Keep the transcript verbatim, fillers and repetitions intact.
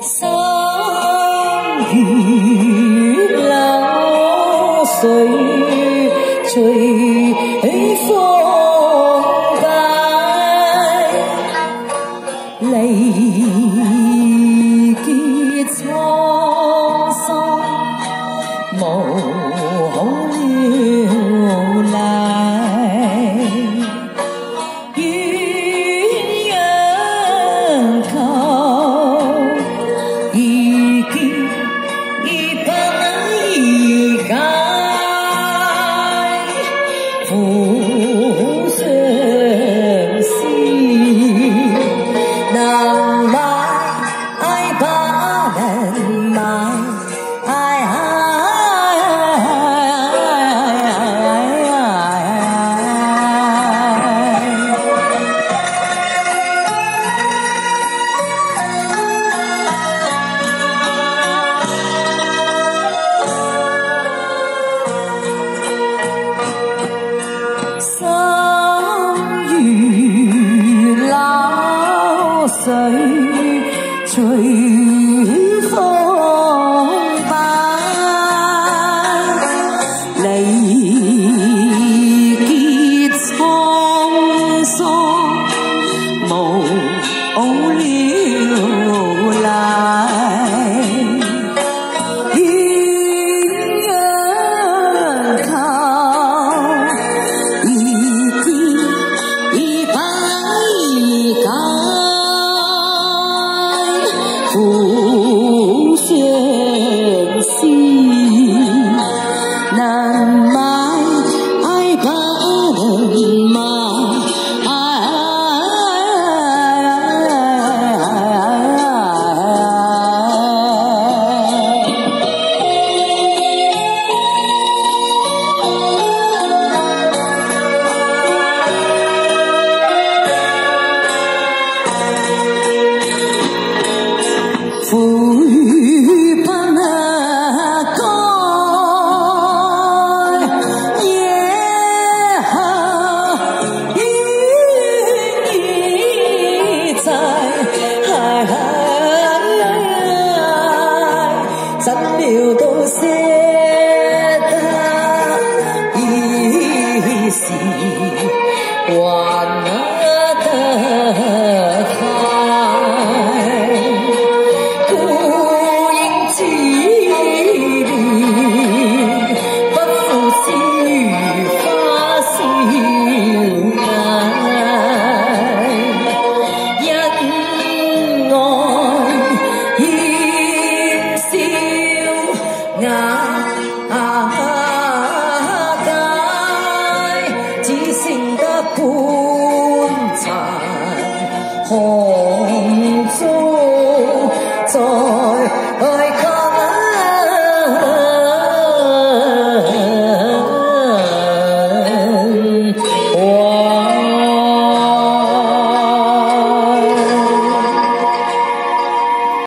心如流水隨風擺，離結滄桑，無好了賴。鴛鴦求已結已不解，苦相思能買不能買。水隨風擺，離結滄桑，無了賴。鴛鴦求已結已不解，苦相思能買不能買。苦與不能改，夜後依依在，怎料到捨得已是還得半殘紅燭在